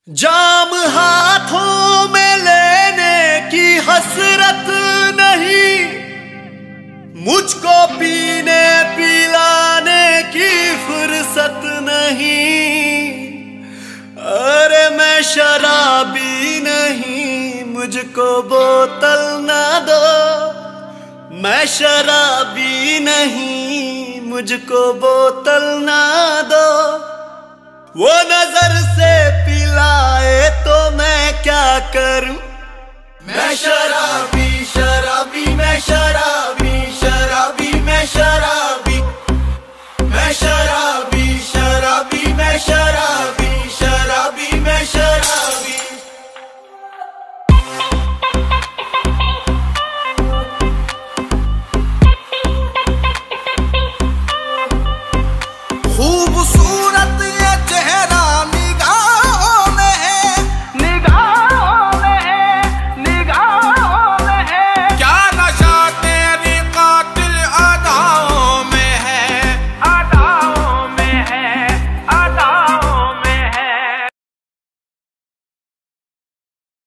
जाम हाथों में लेने की हसरत नहीं, मुझको पीने पिलाने की फुर्सत नहीं। अरे मैं शराबी नहीं, मुझको बोतल ना दो। मैं शराबी नहीं, मुझको बोतल ना दो। वो नजर से पिलाए तो मैं क्या करूं। मैं शराबी शराबी मैं शराबी।